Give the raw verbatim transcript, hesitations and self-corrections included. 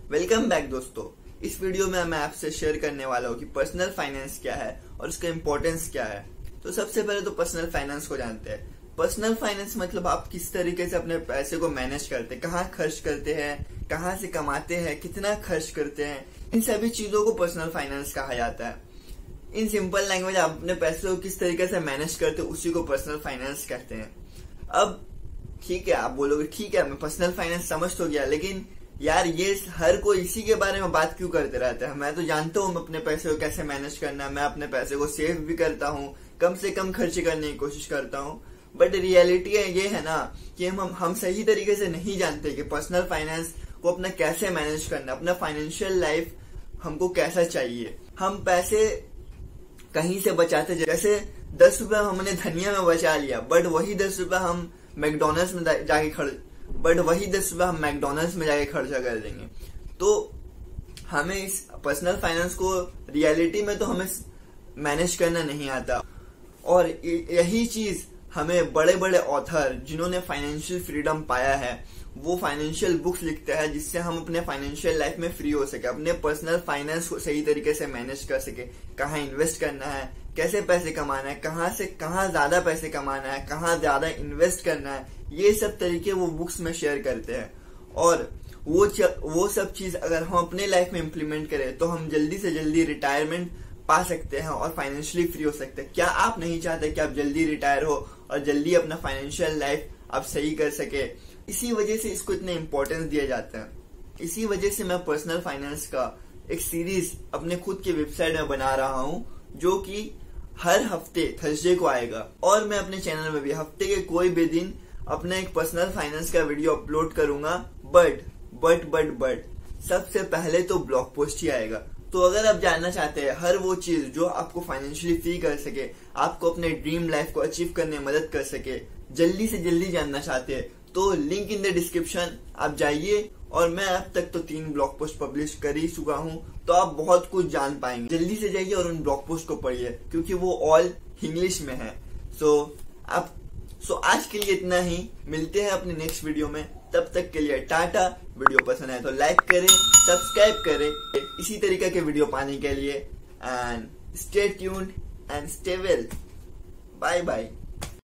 Welcome back दोस्तों। इस video में मैं आपसे शेयर करने वाला हूँ कि पर्सनल फाइनेंस क्या है और उसका इम्पोर्टेंस क्या है। तो सबसे पहले तो पर्सनल फाइनेंस को जानते हैं। पर्सनल फाइनेंस मतलब आप किस तरीके से अपने पैसे को मैनेज करते हैं, कहाँ खर्च करते हैं, कहाँ से कमाते हैं, कितना खर्च करते हैं, इन सभी चीजों को पर्सनल फाइनेंस कहा जाता है। इन सिंपल लैंग्वेज आप अपने पैसे को किस तरीके से मैनेज करते हैं उसी को पर्सनल फाइनेंस कहते हैं। अब ठीक है, आप बोलोगे ठीक है मैं पर्सनल फाइनेंस समझ तो गया, लेकिन यार ये हर कोई इसी के बारे में बात क्यों करते रहता है। मैं तो जानता हूँ अपने पैसे को कैसे मैनेज करना है, मैं अपने पैसे को सेव भी करता हूँ, कम से कम खर्च करने की कोशिश करता हूँ। बट रियलिटी ये है ना कि हम हम सही तरीके से नहीं जानते कि पर्सनल फाइनेंस को अपना कैसे मैनेज करना, अपना फाइनेंशियल लाइफ हमको कैसा चाहिए। हम पैसे कहीं से बचाते, जैसे दस रुपया हमने धनिया में बचा लिया, बट वही दस रुपया हम मैकडोनल्ड्स में जाके खर्च बट वही दस रुपया हम मैकडोनल्ड्स में जाके खर्चा कर देंगे। तो हमें इस पर्सनल फाइनेंस को रियलिटी में तो हमें मैनेज करना नहीं आता। और यही चीज हमें बड़े बड़े ऑथर जिन्होंने फाइनेंशियल फ्रीडम पाया है वो फाइनेंशियल बुक्स लिखते हैं, जिससे हम अपने फाइनेंशियल लाइफ में फ्री हो सके, अपने पर्सनल फाइनेंस को सही तरीके से मैनेज कर सके, कहाँ इन्वेस्ट करना है, कैसे पैसे कमाना है, कहाँ से कहाँ ज्यादा पैसे कमाना है, कहाँ ज्यादा इन्वेस्ट करना है, ये सब तरीके वो बुक्स में शेयर करते हैं। और वो वो सब चीज अगर हम अपने लाइफ में इम्प्लीमेंट करें तो हम जल्दी से जल्दी रिटायरमेंट पा सकते हैं और फाइनेंशियली फ्री हो सकते हैं। क्या आप नहीं चाहते कि आप जल्दी रिटायर हो और जल्दी अपना फाइनेंशियल लाइफ आप सही कर सके? इसी वजह से इसको इतना इम्पोर्टेंस दिया जाता है। इसी वजह से मैं पर्सनल फाइनेंस का एक सीरीज अपने खुद के वेबसाइट में बना रहा हूँ, जो कि हर हफ्ते थर्सडे को आएगा। और मैं अपने चैनल में भी हफ्ते के कोई भी दिन अपना एक पर्सनल फाइनेंस का वीडियो अपलोड करूंगा। बट बट बट बट सबसे पहले तो ब्लॉग पोस्ट ही आएगा। तो अगर आप जानना चाहते हैं हर वो चीज जो आपको फाइनेंशियली फ्री कर सके, आपको अपने ड्रीम लाइफ को अचीव करने में मदद कर सके, जल्दी से जल्दी जानना चाहते हैं, तो लिंक इन द डिस्क्रिप्शन आप जाइए। और मैं अब तक तो तीन ब्लॉग पोस्ट पब्लिश कर ही चुका हूँ, तो आप बहुत कुछ जान पाएंगे। जल्दी से जाइए और उन ब्लॉग पोस्ट को पढ़िए, क्योंकि वो ऑल इंग्लिश में है। सो आप सो आज के लिए इतना ही, मिलते हैं अपने नेक्स्ट वीडियो में। तब तक के लिए टाटा। वीडियो पसंद आए तो लाइक करें, सब्सक्राइब करें इसी तरीके के वीडियो पाने के लिए। And stay tuned and stay well. Bye bye.